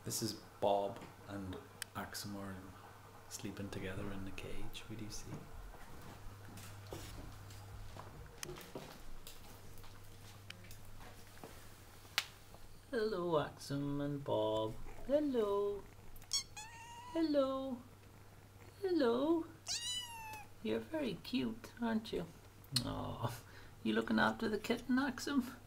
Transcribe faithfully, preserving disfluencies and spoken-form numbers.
This is Bob and Axam are sleeping together in the cage. What do you see? Hello, Axam and Bob. Hello. Hello. Hello. You're very cute, aren't you? Oh, you looking after the kitten, Axam?